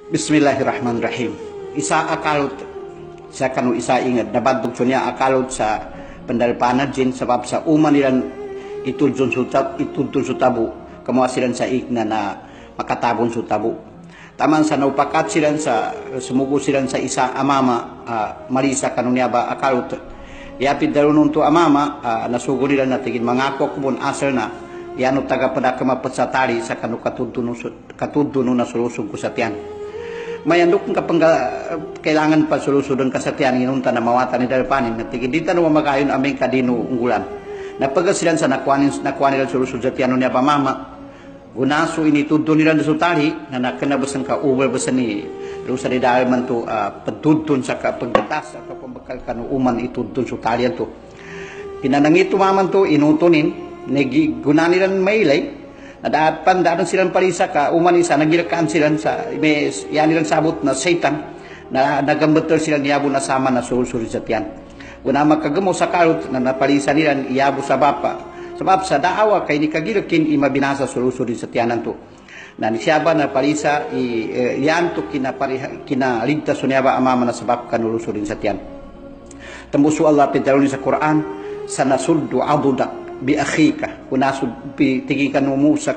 Bismillahirrahmanirrahim. Isa akalot sa kanu isa ingat nabadog niya akalot sa pendalpanan jin sebab sa uman nilan itudun sutabu kamuasilan sa igna na makatabon sutabu. Taman sa naupakat silan sa sumugo silan sa isa amama marisa kanu niya ba akalot. Yapid darunun to amama nasugo nila na tigin mangako kubun asal na yano taga pada kemapatsatari sa kanu katudun na sulusog ko sa tiyan. Mayandok ka kailangan pa solusyon kasatian inunta na mawatan ni dalpanin na tigidita no magayon aming kadino unggulan. Napagasilan sa nakuanin nila solusyon sa tiano niya pamama. Gunaso ini tuddo nila na sutali na nakanabasan ka ubal basan ni rusa di dahil man to padudton sa kapagdatas at pambakal kanuuman itudton sutali to. Pinanangito maman to inutunin negi gunanilan mailay. Nadapan daan silang palisa ka uman isa nagilakaan silang sa yan nilang sabot na Satan na nagambetel silang iyabo na sama na sul-sul sa tiyan. Una makagamo sa karot na napalisa nilang iyabo sa bapa. Sebab sa daawa kay ni kagilakin imabinasa sul-sul sa tiyanan to. Na ni siyaba na palisa yan to kinaligtas so niyaba amama na sabab kanulusurin sa tiyan. Tembusu Allah pintaruni sa Quran sa nasuldu adudak bi akhika kunasud tigi kanumusa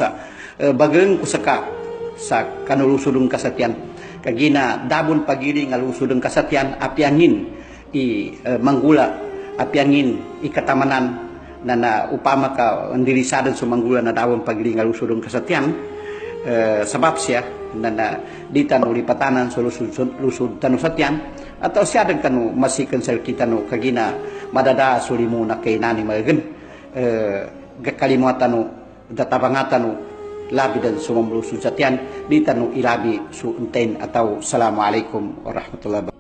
bageng kusaka sa kanulusudong kasatian kagina dabon pagili nga lusudong kasatian apiangin manggula apiangin ikatamanan na upama ka andirisadan sa manggula na dabon pagili nga lusudong kasatian sabab siya na dita no lipatanan sa lusud tanu satian atau siya kanu masikan sa kita no kagina madada sulimu na kay nani magagen kalimutan no databangatan no labi dan sumambulu susatian di tanu ilabi su enten atau assalamualaikum warahmatullahi wabarakatuh.